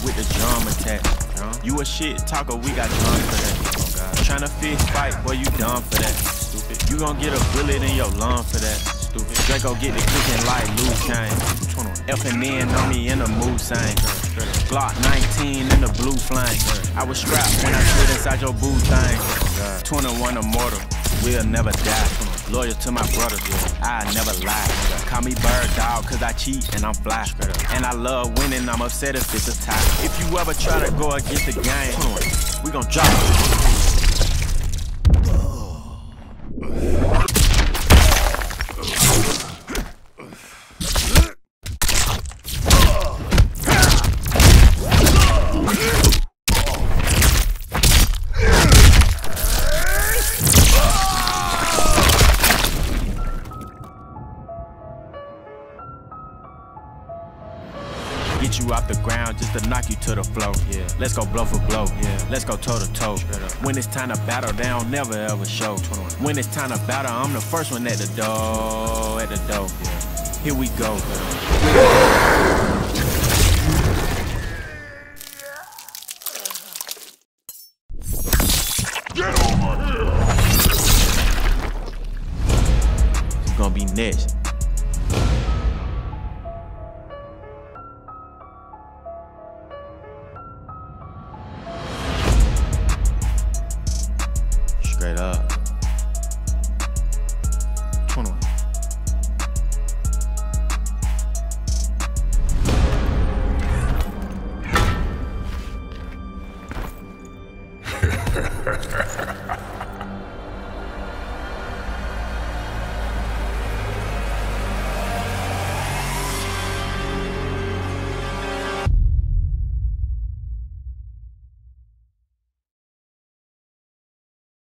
with the drum attached. You a shit talker, we got done for that. Oh God. Tryna fist fight, boy, you done for that. Stupid. You gon' get a bullet in your lung for that. Stupid. Draco get the cooking like Luke Kane. F&N on me in the mood sign. Glock 19 in the blue flame. I was strapped when I slid inside your boo thing. 21 immortal, we'll never die. Loyal to my brothers, I never lie. Call me bird dog, cause I cheat and I'm fly. And I love winning, I'm upset if it's a tie. If you ever try to go against the game, we gon' drop it. Get you off the ground just to knock you to the floor. Yeah. Let's go blow for blow. Yeah. Let's go toe to toe. When it's time to battle, they don't never ever show. When it's time to battle, I'm the first one at the door. Yeah. Here we go. Get over here. It's gonna be next.